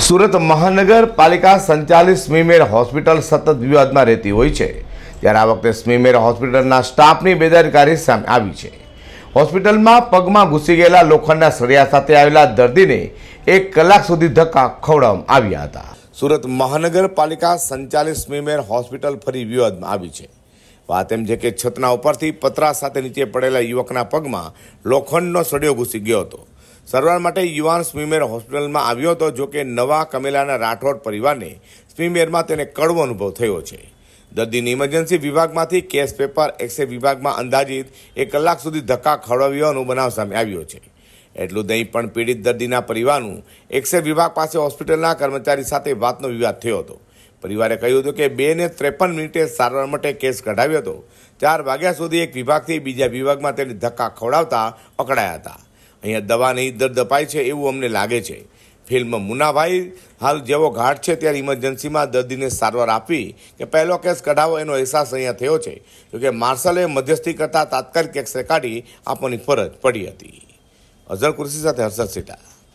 સુરત મહાનગરપાલિકા સંચાલિત સ્મીમેર હોસ્પિટલ સતત વિવાદમાં રહેતી હોય છે, ત્યારે આ વખતે સ્મીમેર હોસ્પિટલના સ્ટાફની બેદરકારી સામે આવી છે। હોસ્પિટલમાં પગમાં ઘૂસી ગયેલા લોખંડના સળિયા સાથે આવેલા દર્દીને 1 કલાક સુધી ધક્કા ખવડાવવામાં આવ્યા હતા। સુરત મહાનગરપાલિકા સંચાલિત સ્મીમેર હોસ્પિટલ ફરી વિવાદમાં આવી છે। વાત એમ છે કે છતના ઉપરથી પતરા સાથે નીચે પડેલા યુવકના પગમાં લોખંડનો સળિયો ઘૂસી ગયો હતો। સારવાર માટે યુવાન સ્મીમેર હોસ્પિટલમાં આવ્યો હતો, જો કે નવા કમેલાના રાઠોડ પરિવારને સ્મીમેરમાં તેને કડવો અનુભવ થયો છે। દર્દીની ઇમરજન્સી વિભાગમાંથી કેસ પેપર એક્સરે વિભાગમાં અંદાજિત 1 કલાક સુધી ધક્કા ખવડાવ્યાનો બનાવ સામે આવ્યો છે। એટલું નહીં પણ પીડિત દર્દીના પરિવારનું એક્સરે વિભાગ પાસે હોસ્પિટલના કર્મચારી સાથે વાતનો વિવાદ થયો હતો। પરિવારે કહ્યું હતું કે 2:53 મિનિટે સારવાર માટે કેસ કઢાવ્યો હતો। 4 વાગ્યા સુધી એક વિભાગથી બીજા વિભાગમાં તેને ધક્કા ખવડાવતા પકડાયા હતા। અહીંયા દવા નહીં દર્દ અપાય છે એવું અમને લાગે છે। ફિલ્મ મુનાભાઈ હાલ જેવો ઘાટ છે ત્યારે ઇમરજન્સીમાં દર્દીને સારવાર આપવી કે પહેલો કેસ કઢાવો એનો અહેસાસ અહીંયા થયો છે, જોકે માર્શલે મધ્યસ્થી કરતાં તાત્કાલિક એક્સરે કાઢી આપવાની ફરજ પડી હતી। અઝર કુરેશી સાથે હર્ષદ સેઠા।